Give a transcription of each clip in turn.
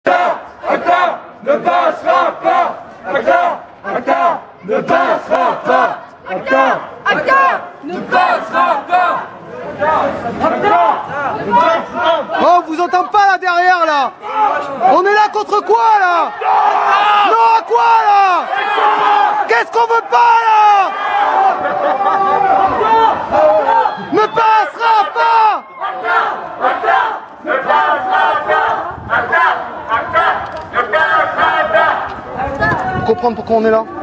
ACTA ne passera pas. ACTA ne passera pas. ACTA ne passera pas. Oh, on vous entend pas là derrière là. On est là contre quoi là? Non, à quoi là? Qu'est-ce qu'on veut pas là? Ne passera pas. Ne passera pas. Faut comprendre pourquoi on est là.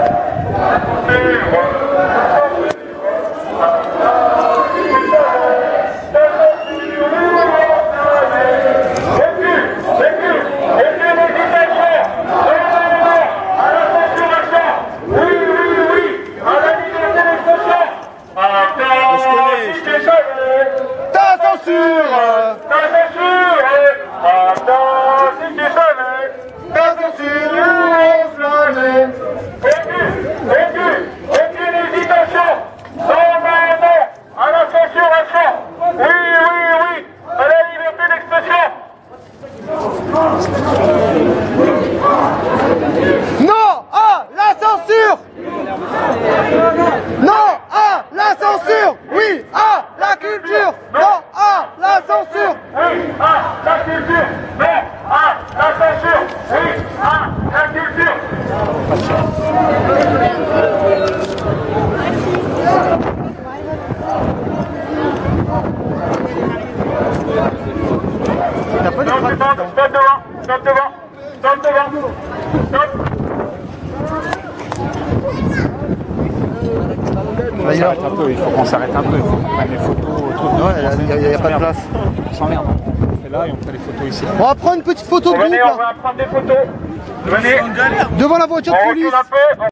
Non à la censure! Non à la censure! Oui à la culture! Non à la censure! Oui à la culture! Non à la censure! Oui à la culture! T'as pas de Stop devant! Stop devant! Stop devant! Stop! On s'arrête un peu, il faut qu'on s'arrête un peu, il faut qu'on prenne les photos autour de nous. Il n'y a pas de place. On s'emmerde. On fait là et on fait les photos ici. On va prendre une petite photo de groupe Venez, on là. va prendre des photos. Venez. Devant la voiture de On police. recule un peu.